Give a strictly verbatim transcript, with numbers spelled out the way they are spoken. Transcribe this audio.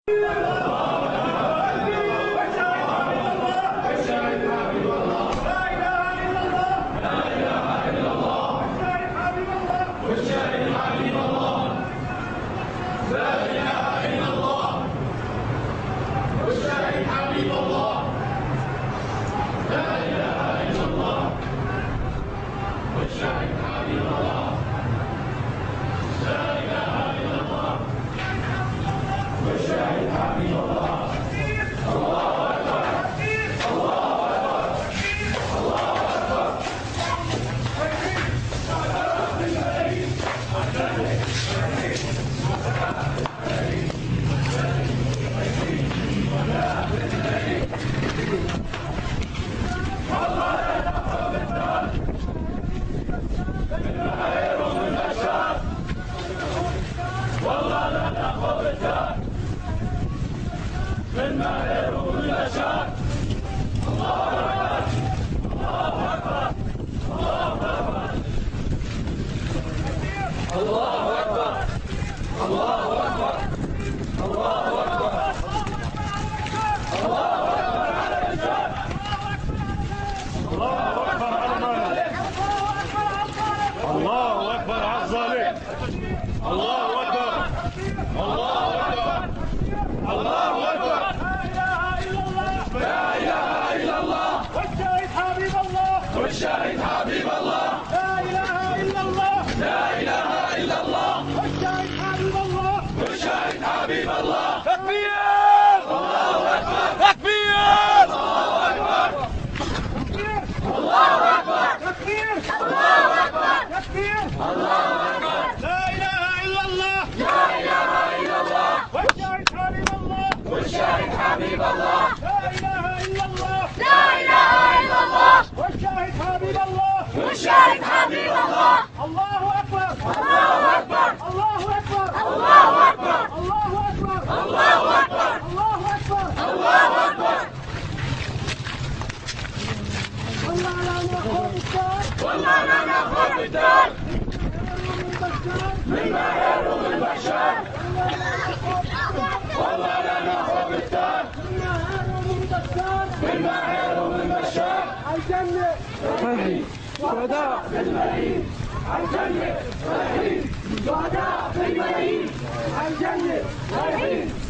والشاهد حبيب الله، لا إله إلا الله، لا إله إلا الله، والشاهد حبيب الله، والشاهد حبيب الله. تكبير! الله أكبر! تكبير! الله أكبر! تكبير! الله أكبر! تكبير! الله أكبر! تكبير! الله أكبر! لا إله إلا الله، لا إله إلا الله، والشاهد حبيب الله، والشاهد حبيب الله، لا إله إلا الله، لا إله إلا الله، والشاهد حبيب الله، والشاهد حبيب الله. الله أكبر! الله أكبر! الله أكبر! الله أكبر! الله أكبر! الله أكبر! الله أكبر! الله أكبر! والله لا نأخذ الدار، والله لا نأخذ الدار مما يروم البشر، والله لا نأخذ الدار مما يروم البشر. الجنة رايحين، شهداء بالملايين، الجنة رايحين، شهداء بالملايين، الجنة رايحين.